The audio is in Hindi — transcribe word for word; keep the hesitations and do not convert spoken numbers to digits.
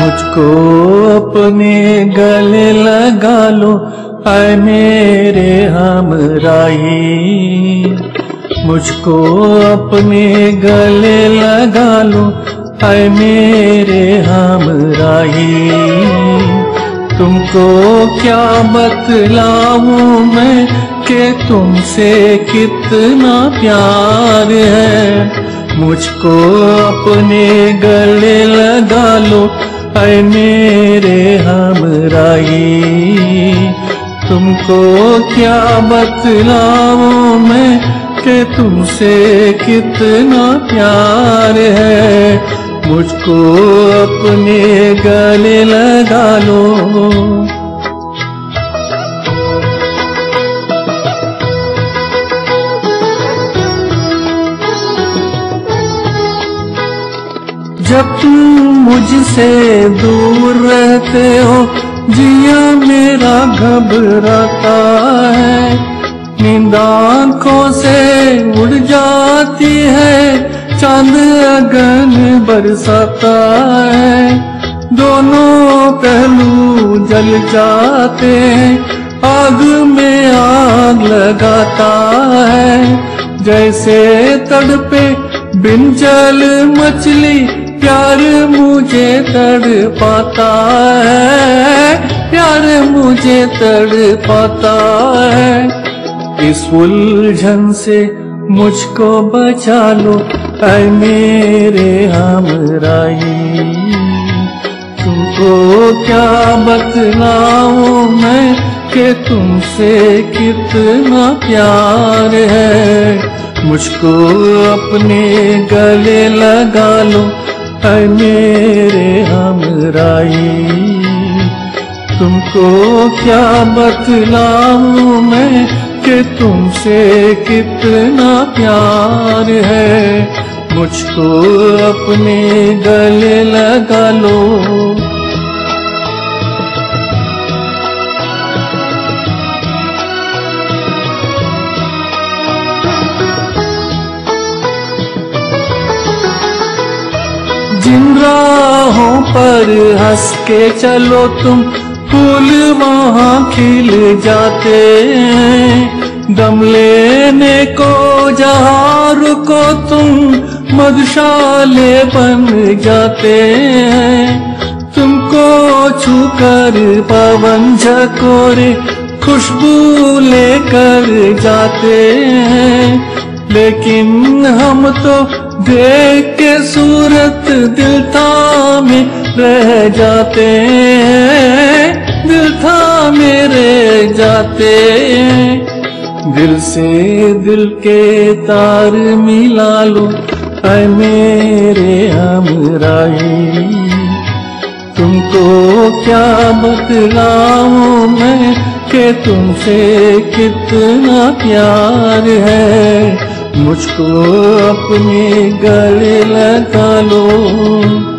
मुझको अपने गले लगा लो ऐ मेरे हमराही, मुझको अपने गले लगा लो ऐ मेरे हमराही। तुमको क्या बतलाऊं मैं कि तुमसे कितना प्यार है, मुझको अपने गले लगा लो ऐ मेरे हमराही। तुमको क्या बतलाऊं मैं कि तुमसे कितना प्यार है, मुझको अपने गले लगा लो। जब तुम मुझसे दूर रहते हो जिया मेरा घबराता है, नींद आँखों से उड़ जाती है, चांद अगन बरसाता है, दोनों पहलू जल जाते हैं, आग में आग लगाता है। जैसे तड़पे बिन जल मछली प्यार मुझे तड़पाता है, प्यार मुझे तड़पाता है। इस उलझन से मुझको बचा लो ऐ मेरे हमराही। तुमको क्या बतलाऊं मैं कि तुमसे कितना प्यार है, मुझको अपने गले लगा लो ऐ मेरे हमराही। तुमको क्या बतलाऊं मैं कि तुमसे कितना प्यार है, मुझको अपने गले लगा लो। जिन राहों पर हंस के चलो तुम, फूल वहाँ खिल जाते हैं, दम लेने को जहाँ रुको तुम, मधुशाले बन जाते हैं। तुमको छूकर पवन झकोरे खुशबू लेकर जाते हैं, लेकिन हम तो देख के सूरत दिल थामे रह जाते हैं, दिल थामे रह जाते हैं। दिल से दिल के तार मिला लो ऐ मेरे हमराही। तुमको क्या बतलाऊं मैं कि तुमसे कितना प्यार है, मुझको अपने गले लगा लो।